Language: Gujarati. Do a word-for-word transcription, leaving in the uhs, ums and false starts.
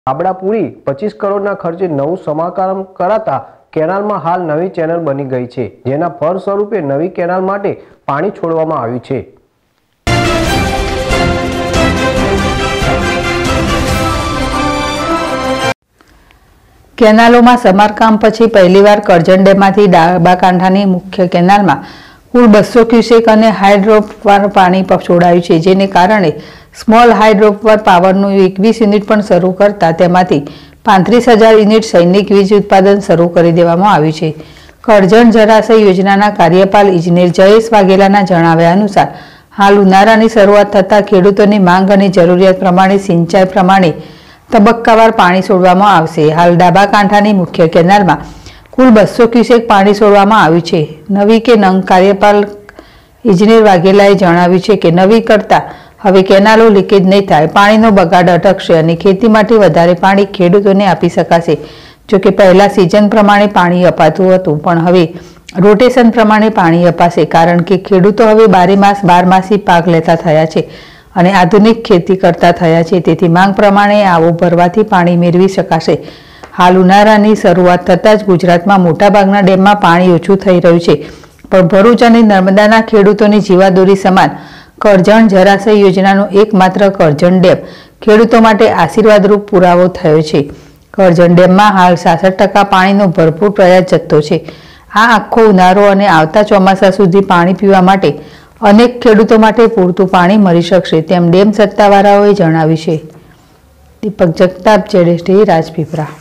બાબડા પુરી પચીસ કરોડના ખર્ચે નવું સમારકામ કરાતા કેનાલમાં હાલ નવી ચેનલ બની ગઈ છે, જેના ફળ સ્વરૂપે નવી કેનાલ માટે પાણી છોડવામાં આવ્યું છે। કેનાલોમાં સમારકામ પછી પહેલીવાર કરજણ ડેમમાંથી ડાબા કાંઠાની મુખ્ય કેનાલમાં કુલ બસો ક્યુસેક અને હાઇડ્રોપાવર પાણી છોડાયું છે, જેને કારણે સ્મોલ હાઇડ્રોપાવર પાવરનું એકવીસ યુનિટ પણ શરૂ કરતા તેમાંથી પાંત્રીસ હજાર યુનિટ સૈનિક વીજ ઉત્પાદન શરૂ કરી દેવામાં આવ્યું છે। કરજણ જળાશય યોજનાના કાર્યપાલ ઇજનેર જયેશ વાઘેલાના જણાવ્યા અનુસાર હાલ ઉનાળાની શરૂઆત થતાં ખેડૂતોની માંગ અને જરૂરિયાત પ્રમાણે સિંચાઈ પ્રમાણે તબક્કાવાર પાણી છોડવામાં આવશે। હાલ ડાબા કાંઠાની મુખ્ય કેનાલમાં કુલ બસો ક્યુસેક પાણી છોડવામાં આવ્યું છે। નવી કે નંગ કાર્યપાલ ઇજનેર વાઘેલાએ જણાવ્યું છે કે નવી કરતા હવે કેનાલો લીકેજ નહીં થાય, પાણીનો બગાડ અટકશે અને ખેતી માટે વધારે પાણી ખેડૂતોને આપી શકાશે। જો કે પહેલા સિઝન પ્રમાણે પાણી અપાતું હતું, પણ હવે રોટેશન પ્રમાણે પાણી અપાશે, કારણ કે ખેડૂતો હવે બારે માસ બારમાસી પાક લેતા થયા છે અને આધુનિક ખેતી કરતા થયા છે, તેથી માંગ પ્રમાણે આવો ભરવાથી પાણી મેળવી શકાશે। હાલ ઉનાળાની શરૂઆત થતાં જ ગુજરાતમાં મોટાભાગના ડેમમાં પાણી ઓછું થઈ રહ્યું છે, પણ ભરૂચ અને નર્મદાના ખેડૂતોની જીવાદોરી સમાન કરજણ જળાશય યોજનાનો એકમાત્ર કરજણ ડેમ ખેડૂતો માટે આશીર્વાદરૂપ પુરાવો થયો છે। કરજણ ડેમમાં હાલ સાસઠ ટકા પાણીનો ભરપૂર પ્રયાસ જથ્થો છે। આ આખો ઉનાળો અને આવતા ચોમાસા સુધી પાણી પીવા માટે અનેક ખેડૂતો માટે પૂરતું પાણી મળી શકશે, તેમ ડેમ સત્તાવાળાઓએ જણાવ્યું છે। દીપક જગતાપ, જેડેશ ટીવી, રાજપીપળા।